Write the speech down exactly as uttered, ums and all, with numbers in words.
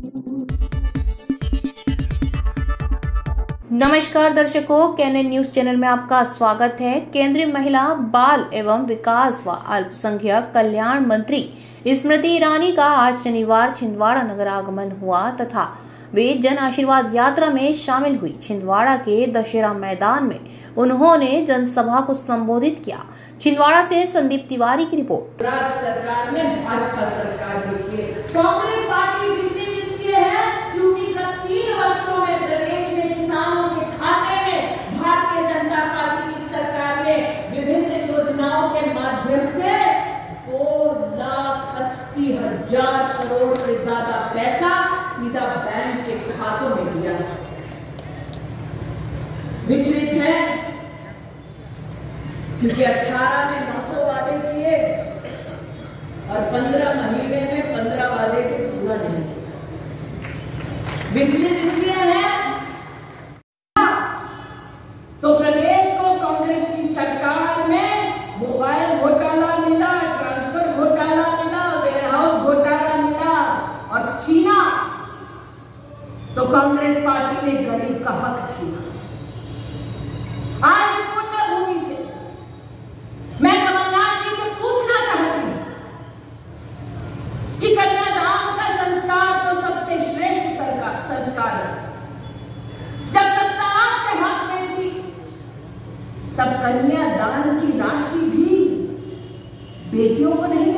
नमस्कार दर्शकों, cannon news channel में आपका स्वागत है। केंद्रीय महिला, बाल एवं विकास व अल्पसंख्यक कल्याण मंत्री स्मृति ईरानी का आज शनिवार छिंदवाड़ा नगर आगमन हुआ तथा वे जन आशीर्वाद यात्रा में शामिल हुई। छिंदवाड़ा के दशहरा मैदान में उन्होंने जनसभा को संबोधित किया। छिंदवाड़ा से संदीप तिवारी की रिपोर्ट। सरकार ने भाजपा सरकार कांग्रेस पार्टी पिछले इसलिए है क्योंकि गत तीन वर्षों में प्रदेश में किसानों के खाते में भारतीय जनता पार्टी की सरकार ने विभिन्न योजनाओं के माध्यम से दो लाख अस्सी हजार करोड़ से ज्यादा पैसा सीधा बैंक के खातों में दिया। विचलित है क्योंकि अठारह में नौ सौ वादे किए और पंद्रह महीने में पंद्रह वादे को पूरा नहीं किया। विचलित इसलिए है तो प्रदेश को कांग्रेस की सरकार में मोबाइल घोटाला मिला, ट्रांसफर घोटाला मिला, वेयरहाउस घोटाला मिला और छीना तो कांग्रेस पार्टी ने गरीब का हक छीना। आज पुण्य भूमि से मैं कमलनाथ जी से पूछना चाहती हूं कि कन्यादान का संस्कार तो सबसे श्रेष्ठ संस्कार है। जब सत्ता आपके हाथ में थी तब कन्यादान की राशि भी बेटियों को नहीं